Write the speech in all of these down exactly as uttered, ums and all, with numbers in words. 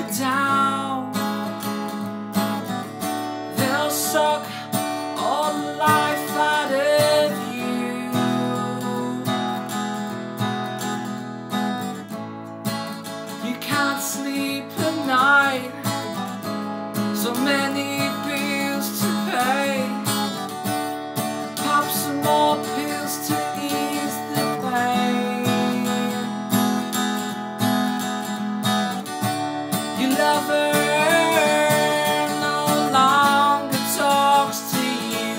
down. They'll suck all the life out of you. You can't sleep at night, so many bills to pay. Pop some more pills to ease the pain. Your lover no longer talks to you.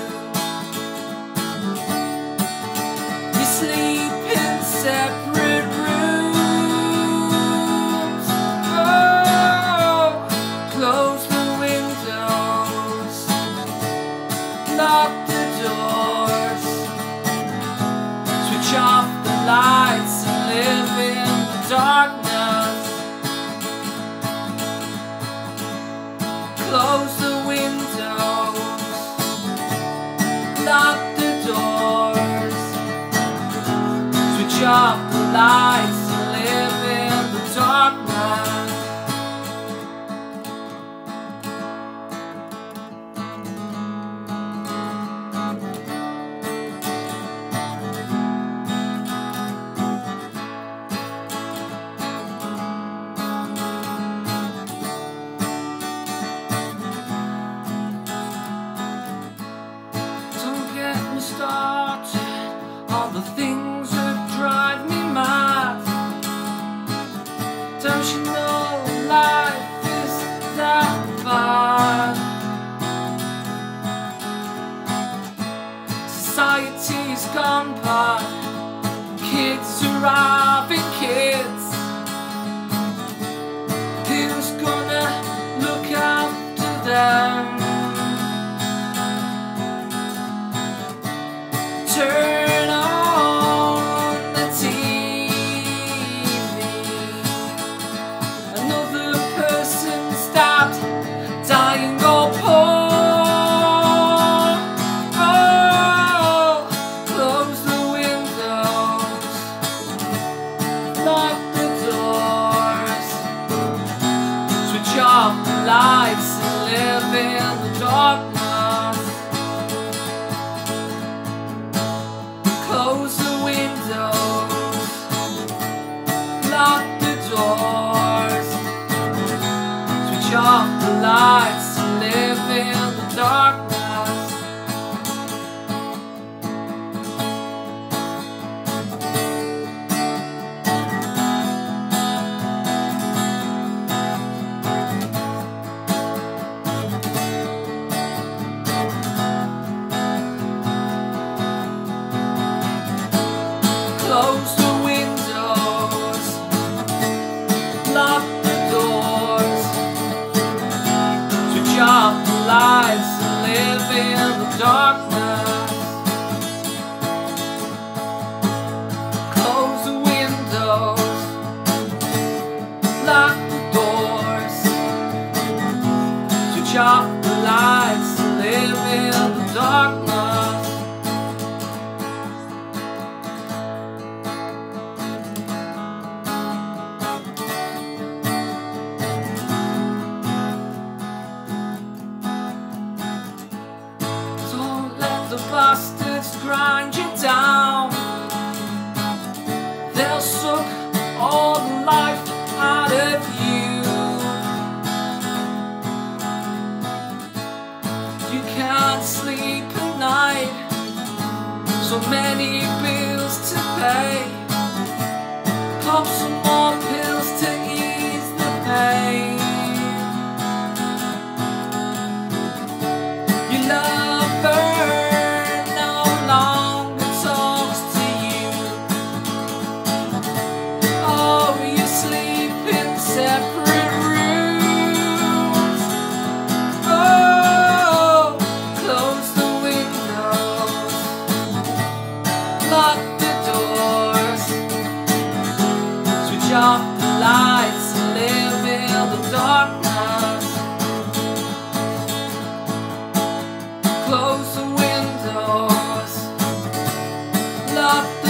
You sleep in separate rooms. Oh, close the windows, lock the doors, switch off the lights and live in the darkness. Close the windows, lock the doors, switch off the lights and live in the darkness. Started all the things that drive me mad. Don't you know life is that bad? Society's gone bad. Kids are robbing kids. Who's gonna look after them? Turn on the T V. Another person stopped dying or poor. Oh, close the windows, lock the doors, switch off the lights and live in the darkness. Close the windows, lock the doors, switch off the lights and live in the darkness. Close the windows, lock the doors, switch off the lights and live in the darkness. Close the windows, lock the doors, switch off the lights and live in the darkness. The bastards grind you down. They'll suck all the life out of you. You can't sleep at night, so many bills to pay. Pop some more pills to ease the pain. You love her separate rooms. Oh, close the windows, lock the doors, switch off the lights and live in the darkness. Close the windows, lock the